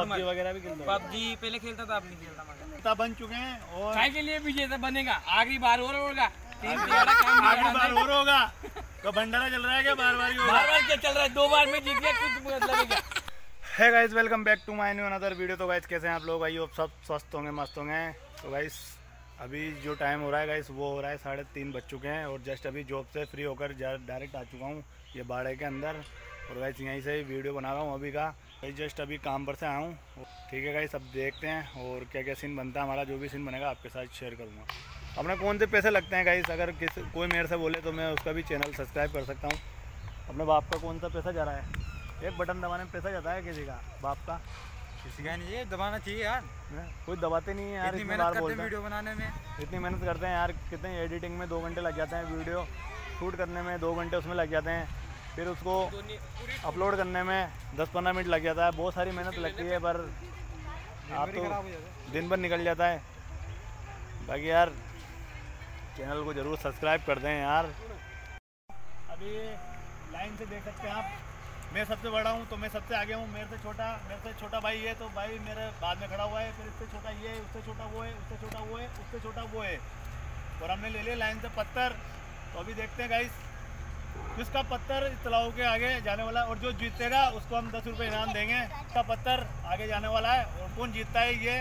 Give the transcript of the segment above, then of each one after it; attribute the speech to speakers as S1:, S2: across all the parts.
S1: PUBG वगैरह भी खेलते हो?
S2: पबजी पहले खेलता था, अब नहीं खेलता मैं।
S1: बन चुके हैं और
S2: के लिए विजेता बनेगा, आखिरी बार और होगा।
S1: आखिरी बार और होगा तो भंडारा चल रहा है क्या? बार बार ही
S2: बार क्या चल रहा है? 2 बार में जीत गया, कुछ मतलब क्या?
S1: है guys, welcome back to my new another video. तो गाइस कैसे हैं आप लोग? भाई आप सब स्वस्थ होंगे, मस्त होंगे। तो गाइस अभी जो टाइम हो रहा है गाइस वो हो रहा है 3:30 बज चुके हैं और जस्ट अभी जॉब से फ्री होकर डायरेक्ट आ चुका हूँ ये बाड़े के अंदर। और गाइस यहीं से ही वीडियो बना रहा हूँ अभी का। गाइस जस्ट अभी काम पर से आया हूँ। ठीक है गाइस, अब देखते हैं और क्या क्या सीन बनता है हमारा। जो भी सीन बनेगा आपके साथ शेयर करूँगा। अपने कौन से पैसे लगते हैं गाइस? अगर कोई मेरे से बोले तो मैं उसका भी चैनल सब्सक्राइब कर सकता हूँ। अपने बाप का कौन सा पैसा जा रहा है? एक बटन दबाने में पैसा जाता है किसी का? बाप का
S2: किसी का नहीं है, दबाना चाहिए यार।
S1: कोई दबाते नहीं है यार।
S2: इतनी मेहनत करते हैं वीडियो बनाने में,
S1: इतनी मेहनत करते हैं यार। कितने एडिटिंग में 2 घंटे लग जाते हैं, वीडियो शूट करने में 2 घंटे उसमें लग जाते हैं, फिर उसको अपलोड करने में 10-15 मिनट लग जाता है। बहुत सारी मेहनत लगती है, पर आप तो दिन भर निकल जाता है। बाकी यार चैनल को ज़रूर सब्सक्राइब कर दें यार। अभी लाइन से देख सकते हैं आप, मैं सबसे बड़ा हूँ तो मैं सबसे आगे हूँ। मेरे से छोटा भाई है तो भाई मेरे बाद में खड़ा हुआ है। फिर इससे छोटा ये है, उससे छोटा वो है, उससे छोटा वो है, उससे छोटा वो है। और हमने ले लिया लाइन से पत्थर। तो अभी देखते हैं गाइस किसका पत्थर इस तालाब के आगे जाने वाला है और जो जीतेगा उसको हम 10 रुपये इनाम देंगे। इसका पत्थर आगे जाने वाला है और कौन जीतता है ये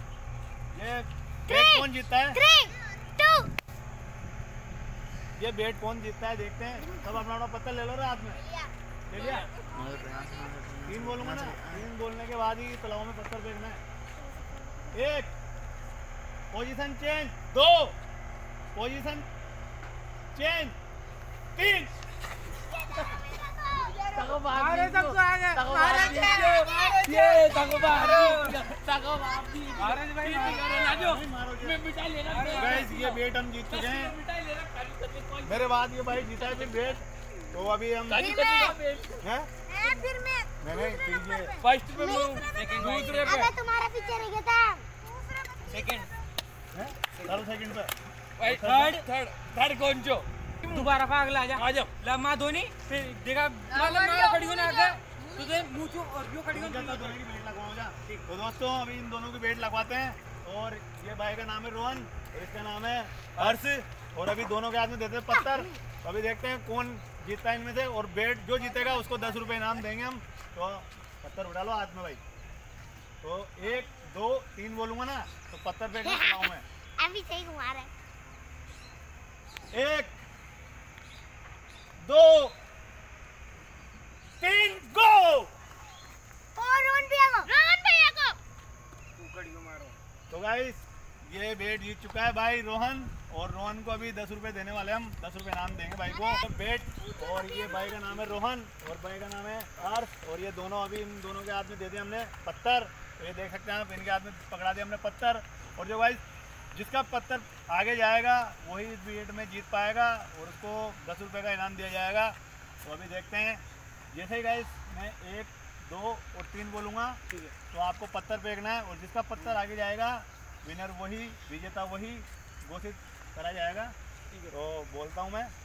S1: बेट कौन जीतता है?
S3: 3, 2
S1: ये बेट कौन जीतता है देखते हैं। सब अपना पत्थर ले लो हाथ में। ले लिया? 3 बोलूँगा ना, 3 बोलने के बाद ही तालाब में पत्थर फेंकना है। 1 पोजीशन चेंज, 2 पोजीशन चेंज, 3 ये बेट हम जीत चुके हैं। मेरे बाद ये भाई जीता है फिर बेट। तो अभी हम
S3: फिर मैं
S1: नहीं
S2: फर्स्ट पे दूसरे पे
S3: तुम्हारा पीछे रह गया था।
S2: सेकंड
S1: सेकंड पे
S2: थर्ड कौन जो दोबारा का अगला आ जाओ लम्हा धोनी। फिर देखा खड़ी होने आगे तुझे मुँह और जो खड़ी होने
S1: दोनों की बेट लगवाओ जा। तो दोस्तों अभी इन दोनों की बेट लगवाते हैं। और ये भाई का नाम है रोहन और इसका नाम है हर्ष। और अभी दोनों के हाथ में देते हैं पत्थर। तो अभी देखते हैं कौन जीतता है इनमें से। और बेट जो जीतेगा उसको 10 रुपये इनाम देंगे हम। तो पत्थर उठा लो हाथ में भाई। तो 1 2 3 बोलूँगा ना तो पत्थर फेंकना चलाऊँ मैं।
S3: अभी सही घुमा रहा है।
S1: 1 2 3 गो।
S3: और रोहन भैया को
S2: मारो।
S1: तो गाइस ये बेट जीत चुका है भाई रोहन। और रोहन को अभी 10 रुपये देने वाले हम। 10 रुपये इनाम देंगे भाई को। तो बेट और ये भाई का नाम है रोहन और भाई का नाम है हर्ष। और ये दोनों अभी इन दोनों के हाथ में दे दिए हमने पत्थर। तो ये देख सकते हैं आप, इनके हाथ में पकड़ा दिया हमने पत्थर। और जो भाई जिसका पत्थर आगे जाएगा वही इस बेट में जीत पाएगा और उसको 10 रुपये का इनाम दिया जाएगा। तो अभी देखते हैं। जैसे ही गाइस मैं 1 2 और 3 बोलूँगा ठीक है तो आपको पत्थर फेंकना है। और जिसका पत्थर आगे जाएगा विनर वही, विजेता वही घोषित करा जाएगा। तो बोलता हूँ मैं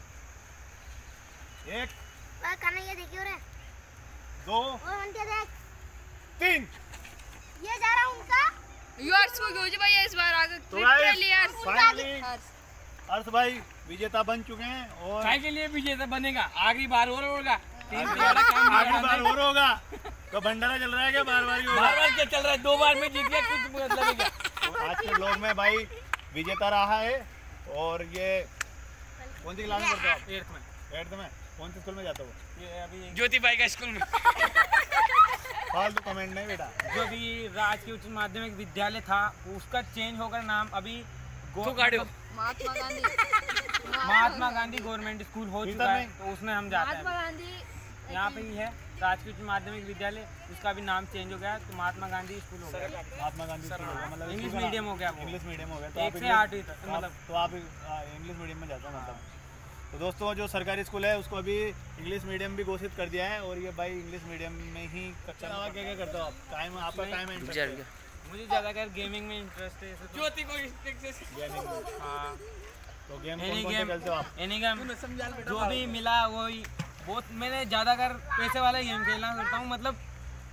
S1: 1
S3: देखियो रे
S1: 2
S3: देख
S1: 3।
S3: ये जा रहा उनका
S4: यूआरस को खोज भाई इस बार आगे
S1: तो फाइनली हर्ष भाई विजेता बन चुके हैं। और
S2: काय के लिए विजेता बनेगा, आखिरी बार और होगा।
S1: आखिरी बार और होगा तो भंडारा चल रहा है क्या? बार बार ही होगा।
S2: बार बार क्या चल रहा है? 2 बार में जीत गया, कुछ मतलब क्या?
S1: तो आज के ब्लॉग में भाई विजेता रहा है। और ये कौन सी क्लास में पढ़ते हो आप? 8th में। कौन से स्कूल में जाते हो?
S2: ये अभी ज्योति भाई का स्कूल में।
S1: फालतू कमेंट नहीं बेटा।
S2: जो भी राजकीय उच्च माध्यमिक विद्यालय था उसका चेंज होकर नाम अभी महात्मा गांधी गवर्नमेंट स्कूल हो चुका है। तो उसमें हम जाते हैं। यहाँ पे ही है राजकीय उच्च माध्यमिक विद्यालय, उसका भी नाम चेंज हो गया तो महात्मा गांधी स्कूल हो गया।
S1: महात्मा गांधी स्कूल हो गया, मतलब
S2: इंग्लिश मीडियम हो गया।
S1: इंग्लिश मीडियम हो गया। तो
S2: 1 से 8 मतलब
S1: तो आप इंग्लिश मीडियम में जाते हो मतलब। तो दोस्तों जो सरकारी स्कूल है उसको अभी इंग्लिश मीडियम भी घोषित कर दिया है। और ये भाई इंग्लिश मीडियम में ही कक्षा क्या क्या करते हो आप? टाइम आपका टाइम है?
S2: मुझे ज़्यादातर गेमिंग में इंटरेस्ट है। ज्योति को गेमिंग। हाँ
S1: तो गेम कौन से खेलते हो आप?
S2: एनी गेम जो भी मिला वही। बहुत मैंने ज़्यादातर पैसे वाला गेम खेलना करता हूँ। मतलब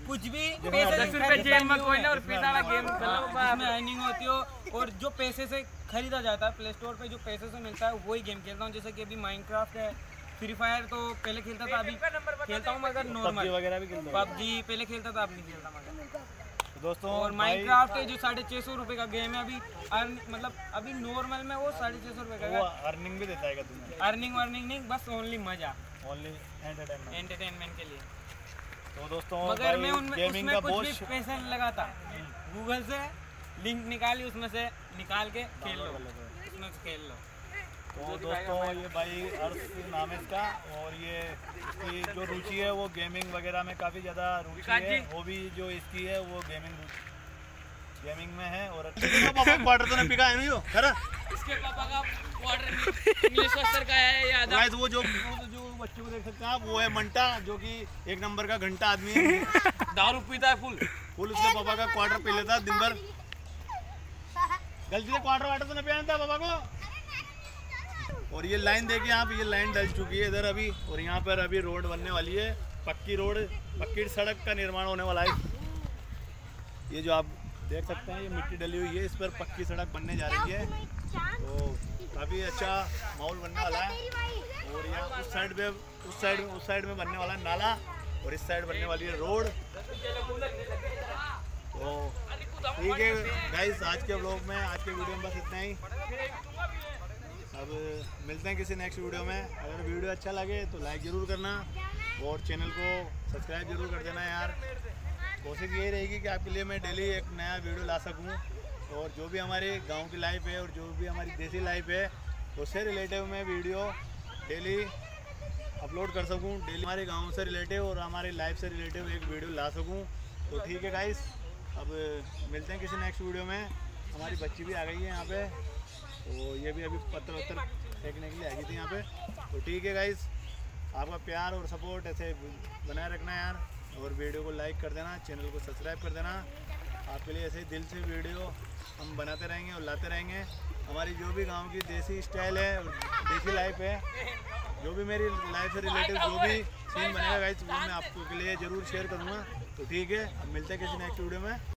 S2: कुछ भी
S1: पैसे
S2: 10 रुपए जेब में कोई ना और पैसा गेम जिसमें अर्निंग होती हो और जो पैसे से खरीदा जाता है प्ले स्टोर पे जो पैसे से मिलता है वही गेम खेलता हूँ। जैसे कि अभी माइनक्राफ्ट है, फ्री फायर तो पहले खेलता था, अभी खेलता हूँ मगर नॉर्मल
S1: वगैरह भी खेलता हूँ।
S2: पबजी पहले खेलता था, अब नहीं खेलता मगर।
S1: तो दोस्तों
S2: और माइनक्राफ्ट है जो 650 रुपए का गेम है अभी मतलब अभी नॉर्मल में वो 650 रुपए का
S1: वो अर्निंग भी देता है तुम्हें?
S2: अर्निंग वर्निंग नहीं, बस ओनली मजा,
S1: ओनली
S2: एंटरटेनमेंट के लिए।
S1: तो दोस्तों
S2: मगर मैं उनमें
S1: गेमिंग
S2: उसमें
S1: का
S2: कुछ भी पैसा नहीं लगाता, गूगल से लिंक निकाली उसमें से निकाल के खेल लो, उसमें से खेल लो।
S1: तो दोस्तों ये भाई अर्श नाम है इसका, और ये इसकी जो रुचि है वो गेमिंग वगैरह में काफ़ी ज़्यादा रुचि है। हॉबी जो इसकी है वो गेमिंग में है। और क्वार्टर तो नहीं पिका है नहीं हो खरा,
S2: इसके पापा का क्वार्टर इंग्लिश मास्टर का है याद है।
S1: वो जो बच्चे को देख सकते हैं आप, वो है मंटा, जो कि एक नंबर का घंटा आदमी है।
S2: दारू पीता है फुल
S1: उसके पापा का क्वार्टर पी लेता दिन भर। गलती से क्वार्टर वाटर तो नहीं पिया था पापा को। और ये लाइन देखिए आप, ये लाइन डल चुकी है इधर अभी, और यहाँ पर अभी रोड बनने वाली है, पक्की रोड, पक्की सड़क का निर्माण होने वाला है। ये जो आप देख सकते हैं ये मिट्टी डली हुई है, इस पर पक्की सड़क बनने जा रही है। तो काफ़ी अच्छा माहौल बनने वाला है। और यहाँ उस साइड में बनने वाला है नाला, और इस साइड बनने वाली है रोड। तो ठीक है गाइस, आज के व्लॉग में, आज के वीडियो में बस इतना ही। अब मिलते हैं किसी नेक्स्ट वीडियो में। अगर वीडियो अच्छा लगे तो लाइक ज़रूर करना और चैनल को सब्सक्राइब जरूर कर देना यार। कोशिश यही रहेगी कि आपके लिए मैं डेली एक नया वीडियो ला सकूं, और जो भी हमारे गांव की लाइफ है और जो भी हमारी देसी लाइफ है उससे रिलेटिव मैं वीडियो डेली अपलोड कर सकूं। डेली हमारे गांव से रिलेटिव और हमारी लाइफ से रिलेटिव एक वीडियो ला सकूं। तो ठीक है गाइस, अब मिलते हैं किसी नेक्स्ट वीडियो में। हमारी बच्ची भी आ गई है यहाँ पे, तो ये भी अभी पत्थर वत्थर फेंकने के लिए आई थी यहाँ पे। तो ठीक है गाइस, आपका प्यार और सपोर्ट ऐसे बनाए रखना यार, और वीडियो को लाइक कर देना, चैनल को सब्सक्राइब कर देना। आपके लिए ऐसे दिल से वीडियो हम बनाते रहेंगे और लाते रहेंगे। हमारी जो भी गांव की देसी स्टाइल है और देसी लाइफ है, जो भी मेरी लाइफ से रिलेटेड जो भी सीन बनेगा गाइस, वो मैं आपको के लिए ज़रूर शेयर करूँगा। तो ठीक है, अब मिलते हैं किसी नेक्स्ट वीडियो में।